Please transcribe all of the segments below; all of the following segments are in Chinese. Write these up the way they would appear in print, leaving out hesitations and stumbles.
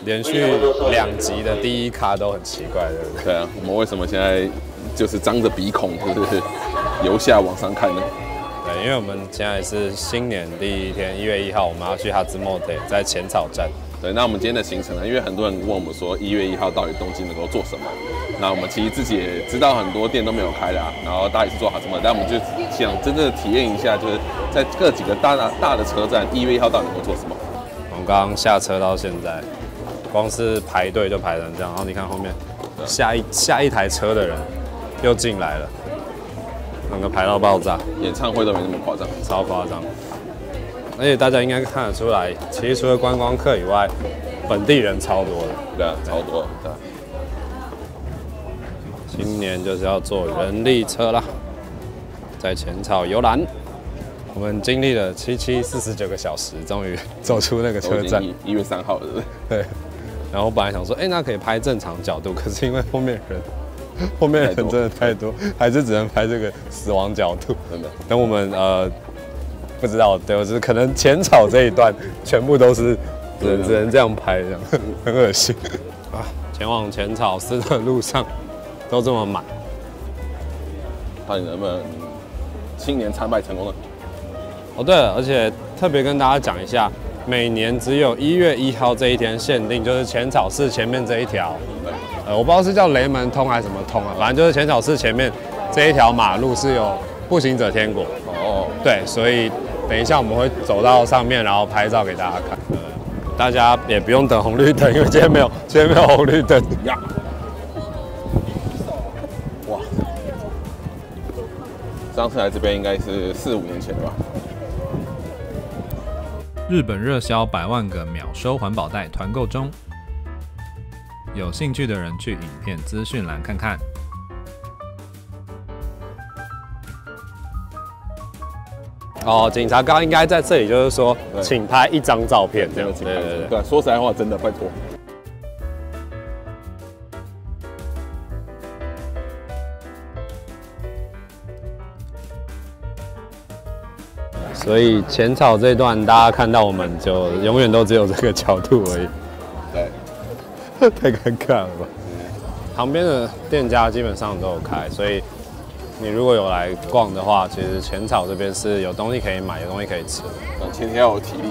连续2集的第一咖都很奇怪，对不对？ 对啊，我们为什么现在就是张着鼻孔，就是由下往上看呢？ 对，因为我们现在是新年第1天，1月1号，我们要去哈兹莫特，在浅草站。 对，那我们今天的行程呢？因为很多人问我们说，1月1号到底东京能够做什么？那我们其实自己也知道很多店都没有开啦，然后大家也是做哈兹莫特，但我们就想真正的体验一下，就是在各几个大的车站，1月1号到底能够做什么？ 我们刚刚下车到现在，光是排队就排成这样，然后你看后面下一台车的人又进来了，整个排到爆炸。 演唱会都没那么夸张， 超夸张。而且大家应该看得出来，其实除了观光客以外，本地人超多的。 对啊，超多。对啊。 今年就是要坐人力车啦，在浅草游览。我们经历了49个小时，终于走出那个车站。 1月3号了，对不对？ 对。然后我本来想说，那可以拍正常角度，可是因为后面人真的太多，还是只能拍这个死亡角度。 真的。 等我们不知道，对，我就是可能浅草这一段全部都是只能这样拍，这样很恶心啊！前往浅草寺的路上都这么满， 到底能不能新年参拜成功呢？ 哦，对了，而且特别跟大家讲一下，每年只有1月1号这一天限定，就是浅草寺前面这一条，我不知道是叫雷门通还是什么通啊，反正就是浅草寺前面这一条马路是有步行者天国。哦，对，所以等一下我们会走到上面，然后拍照给大家看。大家也不用等红绿灯，因为今天没有红绿灯。 哇！上次来这边应该是4、5年前了吧？ 日本热销100万个秒收环保袋团购中，有兴趣的人去影片资讯栏看看。 哦，警察刚刚应该在这里，就是说，请拍1张照片这样子。 对，说实在话，真的拜托。 所以浅草这段，大家看到我们就永远都只有这个角度而已。 对， 太尴尬了吧？旁边的店家基本上都有开，所以你如果有来逛的话，其实浅草这边是有东西可以买，有东西可以吃。 前提要有体力。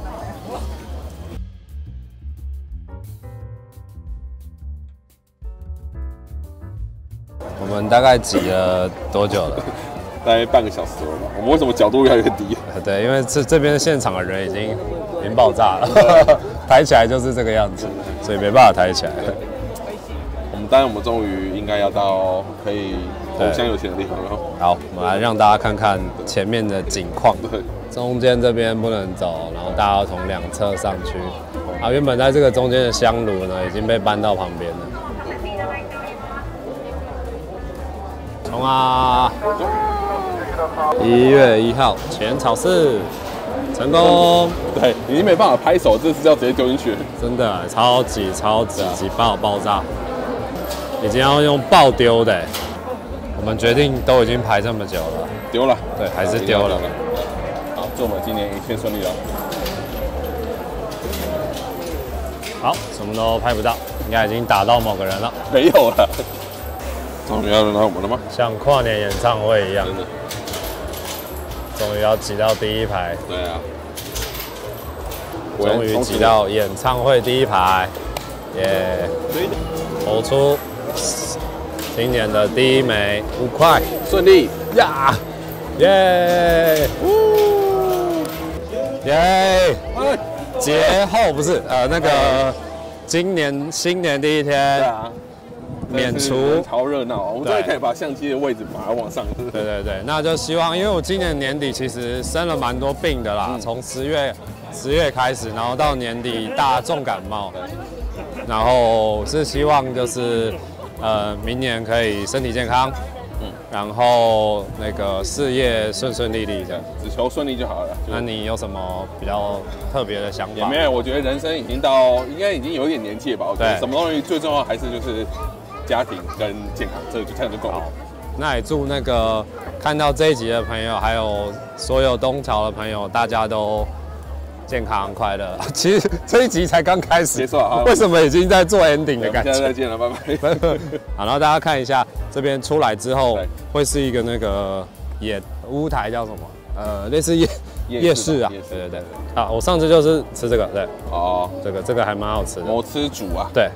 我们大概挤了多久了？ 大概半个小时了吧。我们为什么角度越来越低？ 对，因为这边现场的人已经爆炸了，抬起来就是这个样子，所以没办法抬起来。 当然，我们终于应该要到可以投香油钱的地方了。 好，我们来让大家看看前面的景况。对，中间这边不能走，然后大家要从2侧上去。啊，原本在这个中间的香炉呢，已经被搬到旁边了。冲啊！1月1号，浅草寺成功。 对，已经没办法拍手，这是要直接丢进去。 真的超级挤爆炸。已经要用爆丢的，我们决定都已经排这么久了， 丢了， 对，还是丢了。 好，祝我们今年一切顺利了。 好，什么都拍不到，应该已经打到某个人了。 没有了，终于要轮到我们了吗？ 像跨年演唱会一样，终于要挤到第1排。 对啊， 终于挤到演唱会第1排，耶！投出今年的第1枚5块， 顺利呀！耶！耶！节后不是那个新年第1天， 对啊， 免除超热闹，我们终于可以把相机的位置把它往上。 对，那就希望，因为我今年年底其实生了蛮多病的啦，从10月开始，然后到年底大重感冒，然后是希望就是明年可以身体健康，然后那个事业顺利的， 只求顺利就好了。 那你有什么比较特别的想法？ 也没有，我觉得人生已经应该已经有一点年纪了吧。我觉得什么东西最重要还是就是家庭跟健康，这样就够了。 那也祝那个看到这一集的朋友，还有所有东潮的朋友，大家都健康快乐。其实这一集才刚开始， 结束了， 为什么已经在做 ending 的感觉？ 下次再见了，拜拜。 好，然后大家看一下这边出来之后，会是一个那个屋台叫什么？类似夜市啊。对。好，我上次就是吃这个，对。哦，这个还蛮好吃的。 摩吃煮啊。 对。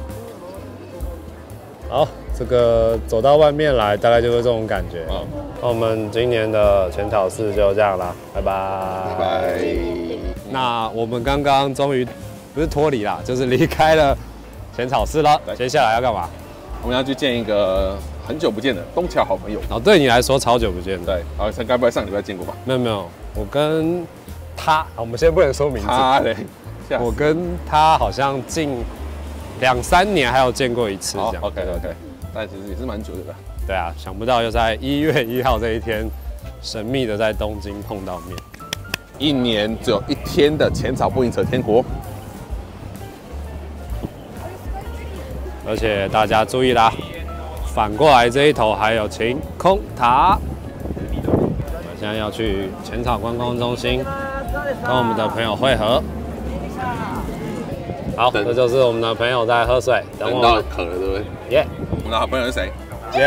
好，这个走到外面来，大概就是这种感觉。那我们今年的浅草寺就这样啦，拜拜。 拜拜。 那我们刚刚终于不是脱离啦，就是离开了浅草寺了。接下来要干嘛？ 我们要去见一个很久不见的东桥好朋友。 哦，对你来说超久不见。 对，好，该不会上礼拜见过吧？ 没有，我跟他，我们先不能说名字。 他嘞， 我跟他好像近2、3年还有见过一次这样。 OK， 但其实也是蛮久的啦。 对啊，想不到又在1月1号这一天，神秘的在东京碰到面。 1年只有1天的浅草步行者天国。 而且大家注意啦，反过来这一头还有晴空塔。我们现在要去浅草观光中心跟我们的朋友会合。好，这就是我们的朋友在喝水， 等到渴了，对不对？ 耶！ 我们的好朋友是谁？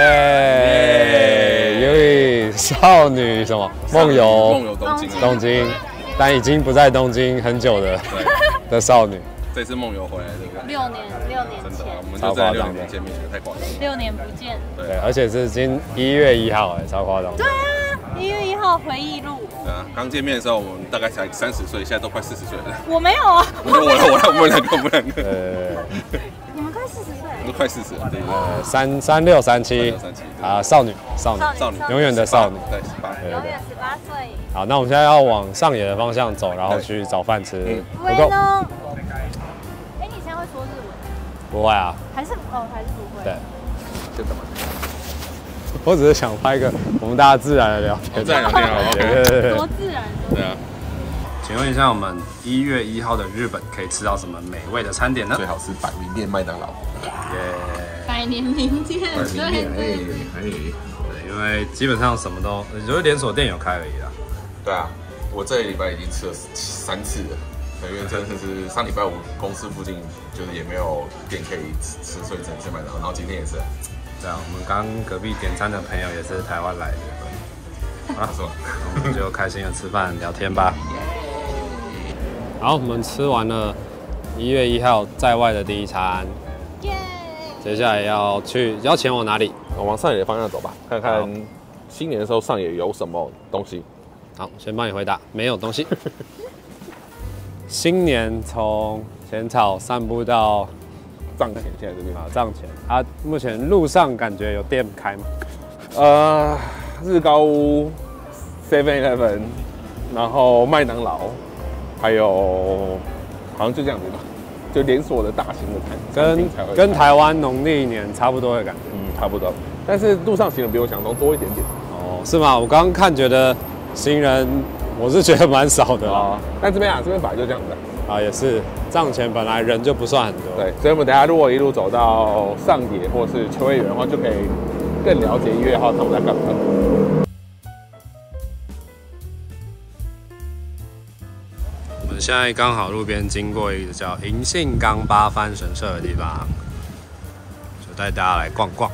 耶！因为少女什么梦游东京，但已经不在东京很久的少女。 这次梦游回来，对不对 ？6年前， 我们就在6年见面了，太夸张了。 6年不见。 对，而且是1月1号，超夸张。 对啊，1月1号回忆录。 对啊，刚见面的时候我们大概才30岁，现在都快40岁了。 我没有啊， 我们两个。 你们快40岁了。 我都快40了，对。 36、37啊，少女，永远的少女。 对，18， 永远18岁。 好，那我们现在要往上野的方向走，然后去找饭吃。 喂呢？哎，你现在会说日文？ 不会啊。还是不会。对。 就干嘛？ 我只是想拍一个我们大家自然的聊天。 自然聊天好 ，OK。 多自然。 对啊。 请问一下，我们1月1号的日本可以吃到什么美味的餐点呢？ 最好是百名店麦当劳。 百年名店， 对，因为基本上什么都，就是连锁店有开而已啦。 对啊，我这礼拜已经吃了3次了，因为真的是上礼拜五公司附近就是也没有店可以吃，所以只能吃麦当劳。然后今天也是。 对啊，我们刚隔壁点餐的朋友也是台湾来的。啊，我们就开心的吃饭聊天吧。好，我们吃完了1月1号在外的第一餐。接下来要前往哪里？ 我往上野的方向走吧，看看新年的时候上野有什么东西。 好，先帮你回答，没有东西。新年从浅草散步到藏前，现在这边藏前啊，目前路上感觉有店开吗？ 日高屋、7-Eleven， 然后麦当劳，还有好像就这样子吧。就连锁的大型的跟台湾农历年差不多的感觉， 差不多。但是路上行人比我想中多一点点。 哦，是吗？我刚刚看觉得行人，我是觉得蛮少的啦。 但这边本来就这样子啊，也是藏前本来人就不算很多。 对，所以我们等一下如果一路走到上野或是秋叶原的话，就可以更了解1月1号他们在干嘛。 我们现在刚好路边经过一个叫银杏冈八幡神社的地方，就带大家来逛逛。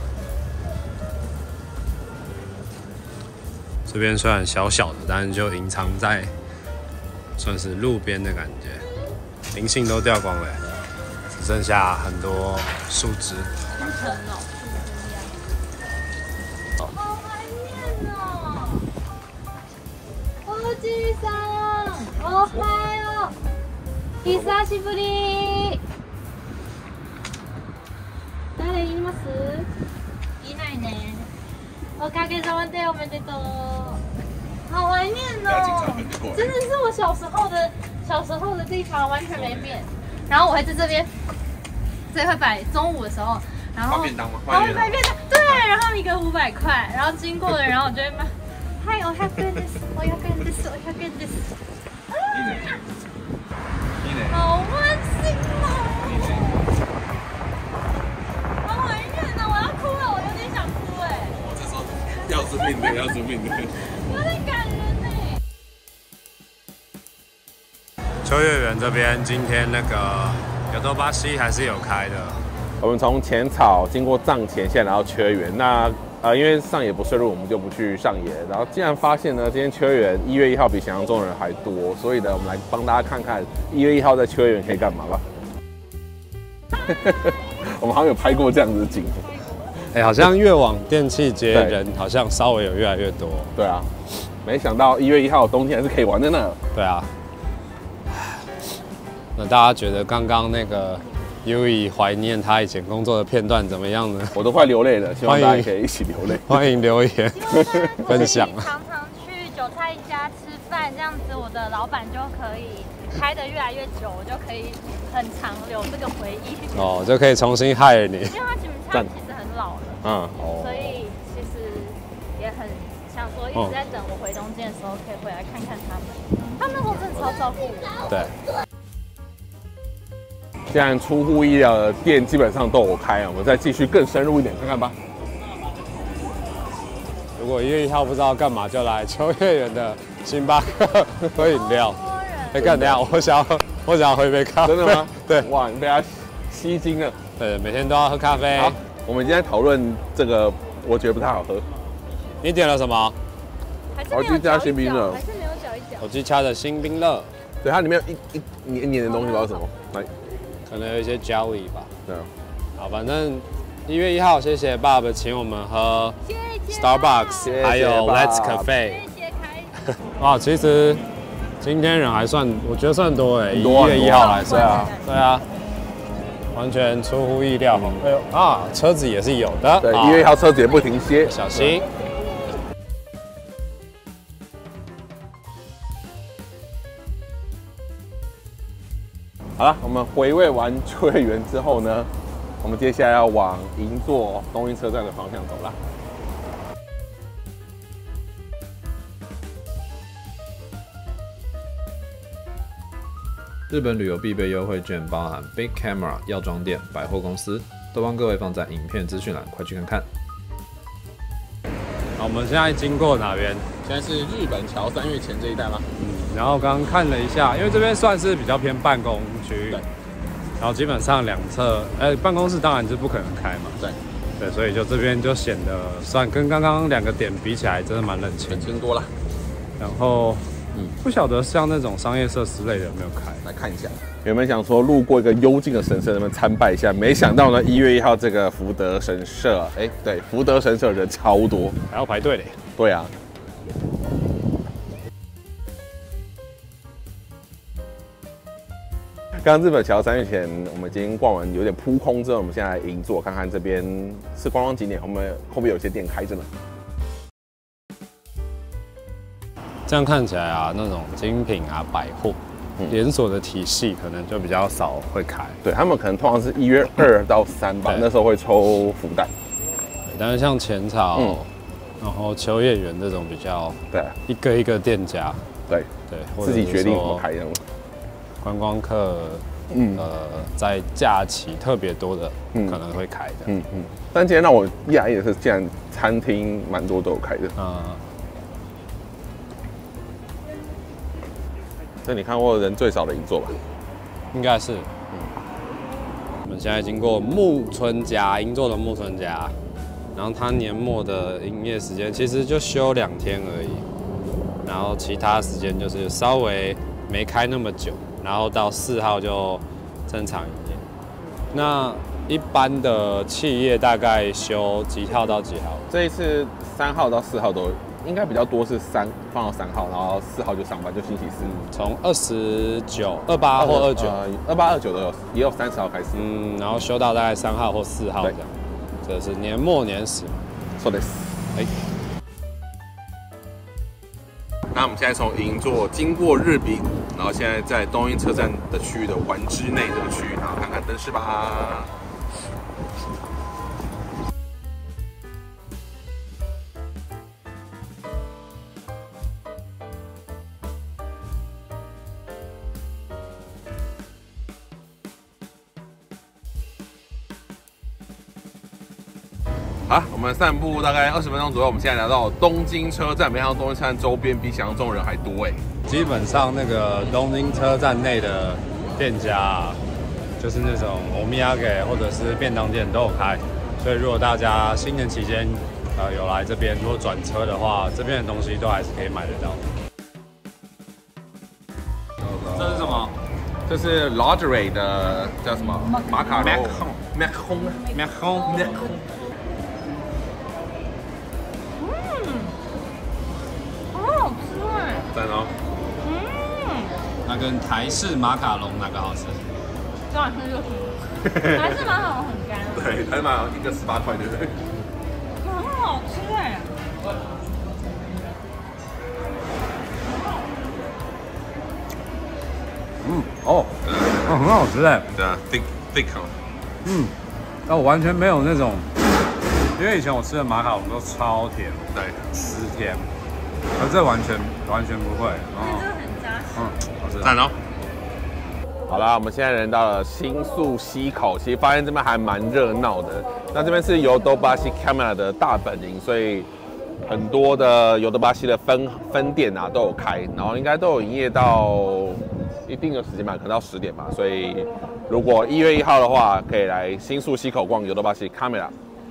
这边虽然小小的，但是就隐藏在算是路边的感觉。银杏都掉光了，只剩下很多树枝。 好怀念哦！富士山，おはよう。久しぶり。誰います？いないね。おかげさまでおめでとう。好怀念哦！真的是我小时候的地方完全没变。然后我会在这边，这会摆中午的时候，然后便当吗？ 然后摆便当，对，然后一个500块，然后经过的，然后我就会买。はい、500円です。500円です。500円です。 いいね。 好温馨哦！好怀念哦！我要哭了，我有点想哭哎。 我这时候要生命的，要生命的。 有点感人呢。 秋叶原这边今天那个有多巴西还是有开的。 我们从浅草经过藏前线来到秋叶原，那因为上野不顺路，我们就不去上野。然后竟然发现呢，今天秋叶原1月1号比想象中的人还多，所以呢，我们来帮大家看看1月1号在秋叶原可以干嘛吧。我们好像有拍过这样子的景。 哎，好像越往电器街人好像稍微有越来越多。 对啊，没想到1月1号冬天还是可以玩的呢。 对啊。那大家觉得刚刚那个 Yui 怀念他以前工作的片段怎么样呢？ 我都快流泪了，希望大家也可以一起流泪。 欢迎留言分享。 常常去韭菜家吃饭，这样子我的老板就可以开得越来越久，我就可以很长留这个回忆。 哦，就可以重新 hire 你。 因为他其实很老了，所以其实也很想说一直在等我回东京的时候可以回来看看他们。他们那时候真的超照顾我。 对。 既然出乎意料的店基本上都有开，我们再继续更深入一点看看吧。 如果1月1号不知道干嘛，就来秋叶原的星巴克喝饮料。哎，干等下，我想要喝一杯咖啡。 真的吗？ 对。 哇，你被他吸睛了。 对，每天都要喝咖啡。 好，我们今天讨论这个，我觉得不太好喝。 你点了什么？ 我去加新冰乐。 还是没有搅一搅。 我去加的新冰乐。 对，它里面有一黏黏的东西，不知道什么。来。 可能有一些 jelly 吧。 对。 好，反正1月1号，谢谢 Bob 请我们喝 Starbucks， 还有 Let's Cafe。哇，其实今天人还算，我觉得算多哎，1月1号来说。对啊，完全出乎意料。哎呦啊，车子也是有的。 对，1月1号车子也不停歇， 小心。 好了，我们回味完秋叶原之后呢，我们接下来要往银座东京车站的方向走啦。 日本旅游必备优惠券包含 Big Camera 药妆店、百货公司，都帮各位放在影片资讯栏，快去看看。 好，我们现在经过哪边？ 现在是日本桥3月前这一带吗？ 然后刚刚看了一下，因为这边算是比较偏办公区，然后基本上两侧，办公室当然是不可能开嘛，对，所以就这边就显得算跟刚刚2个点比起来，真的蛮冷清， 冷清多了。 然后，不晓得像那种商业设施类的有没有开， 来看一下。原本想说路过一个幽静的神社，能不能参拜一下？没想到呢，1月1号这个福德神社，对，福德神社人超多， 还要排队嘞。 对啊。刚刚日本桥3月前，我们已经逛完，有点扑空之后，我们现在来银座看看这边是观光景点，我们后面有些店开着呢。 这样看起来啊，那种精品啊、百货连锁的体系可能就比较少会开。 对，他们可能通常是1月2到3吧，那时候会抽福袋。 但是像浅草，然后秋叶原这种比较一个一个店家，对， 自己决定怎么开这样。 观光客，在假期特别多的，可能会开的。 但今天让我讶异的是，竟然餐厅蛮多都有开的。这你看过人最少的银座吧？ 应该是。我们现在经过木村家，银座的木村家，然后它年末的营业时间其实就休2天而已，然后其他时间就是稍微没开那么久。然后到4号就正常营业。那一般的企业大概休几号到几号？ 这一次3号到4号都应该比较多，是放到3号，然后4号就上班，就星期四。 从29、28或 28、29都有，也有30号开始。 然后休到大概3号或4号这样。这是年末年始。 そうです。那我们现在从银座经过日比谷，然后现在在东京车站的区域的丸之内这个区域，然后看看灯饰吧。好，我们散步大概20分钟左右，我们现在来到东京车站，没想到东京车站周边比想象中人还多哎。 基本上那个东京车站内的店家啊，就是那种欧米亚给或者是便当店都有开，所以如果大家新年期间有来这边，如果转车的话，这边的东西都还是可以买得到。 这是什么？这是 Lingerie 的叫什么？马卡龙。Macaron。 好好吃哎！ 赞哦。 那跟台式马卡龙哪个好吃？ 当然是热情，台式马卡龙很干。 对，台式马卡龙一个18块，对不对？ 很好吃哎！ 很好吃哎。 对啊，thick。 但我完全没有那种，因为以前我吃的马卡龙都超甜， 对， 湿甜，而这完全不会。 这个很扎实。 好吃。 赞哦。好啦，我们现在人到了新宿西口，其实发现这边还蛮热闹的。那这边是尤多巴西 Camera 的大本营，所以很多的尤多巴西的分店啊都有开，然后应该都有营业到一定的时间吧，可能到10点吧。所以如果1月1号的话，可以来新宿西口逛尤多巴西 Camera。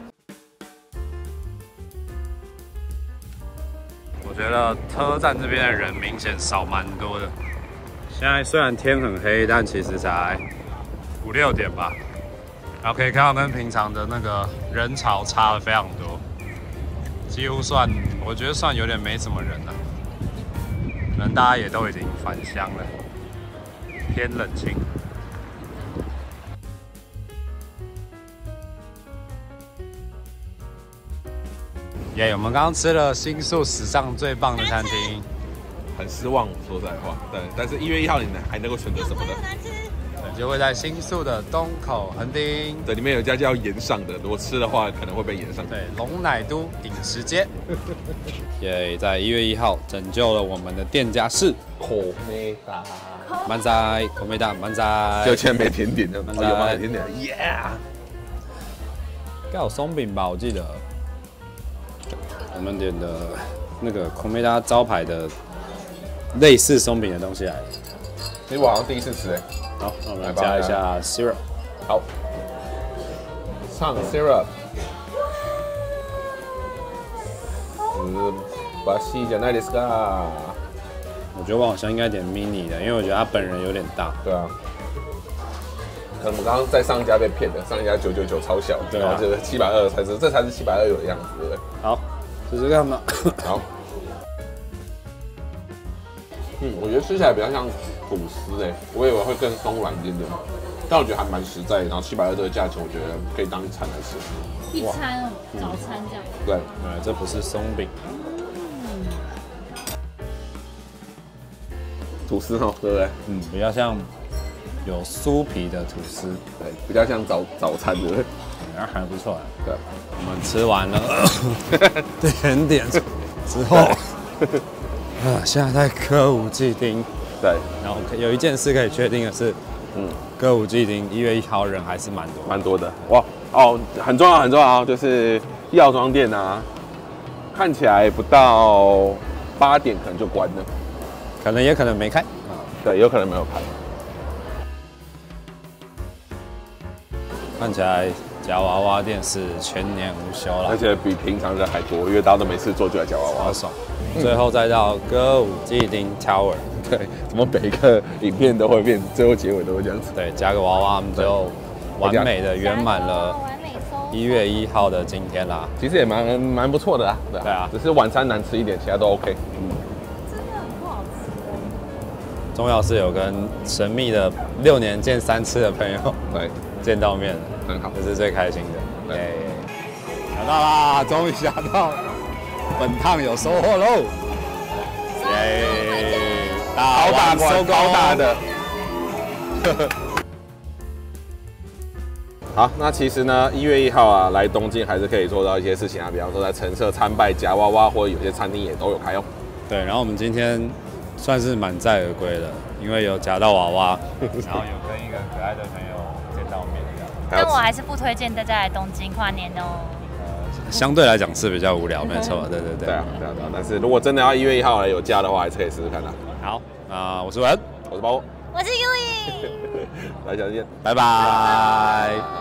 我觉得车站这边的人明显少蛮多的。现在虽然天很黑，但其实才5、6点吧。然后可以看到跟平常的那个人潮差了非常多，几乎我觉得算有点没什么人了。可能大家也都已经返乡了，偏冷清。我们刚刚吃了新宿史上最棒的餐厅， 很失望，说实在话。对，但是1月1号你还能够选择什么呢？ 就会在新宿的东口横丁。 对，里面有一家叫岩上的，如果吃的话可能会被延上。 对，龙乃都饮食街。在1月1号拯救了我们的店家是口梅达， 满载口梅达满载， 就现在没甜点的， 满有吗？甜点 ，Yeah。 应该有松饼吧，我记得。我们点的那个口梅达招牌的类似松饼的东西来了。 其实我好像第一次吃哎。 好，那我们来加一下 syrup。 好，上 syrup。把细讲那里是个。 我觉得我好像应该点 mini 的，因为我觉得他本人有点大。 对啊。可能我们刚刚在上一家被骗的，上一家999超小， 对啊， 然后就是720才是，这才是720有的样子，对不对？ 好，试试看吧。 好。我觉得吃起来比较像吐司哎，我以为会更松软一点点，但我觉得还蛮实在的。然后720这个价钱，我觉得可以当一餐来吃。 一餐哦，早餐这样。 对， 这不是松饼。 吐司哦，对不对？ 比较像有酥皮的吐司， 对，比较像早餐，对不对？ 还不错。 对， 我们吃完了甜点之后，现在在歌舞伎町。 对， 然后有一件事可以确定的是，歌舞伎町1月1号人还是蛮多的。 哇哦，很重要，就是药妆店啊，看起来不到8点可能就关了， 也可能没开。 对，有可能没有开。 看起来夹娃娃店是全年无休了， 而且比平常人还多，因为大家都没事做就来夹娃娃， 好爽。最后再到歌舞伎町 Tower， 对，怎么每一个影片都会变，最后结尾都会这样子。 对，加个娃娃，我们就完美的圆满了1月1号的今天啦。 其实也蛮不错的啦， 对啊， 只是晚餐难吃一点，其他都 OK。 真的很不好吃。 重要是有跟神秘的6年见3次的朋友对见到面了， 很好， 这是最开心的。 对， 夹到啦，终于夹到，本趟有收获喽！ 好大关，超大的。好，那其实呢，1月1号啊，来东京还是可以做到一些事情啊，比方说在神社参拜夹娃娃，或者有些餐厅也都有开哦。 对，然后我们今天算是满载而归了，因为有夹到娃娃，然后有跟一个可爱的朋友见到面。 但我还是不推荐大家来东京跨年哦。 相对来讲是比较无聊，没错，对。 对啊。但是如果真的要1月1号来有假的话，还是可以试试看的。 好。 我是文， 我是包， 我是 Yui。 来，下次见， 拜拜。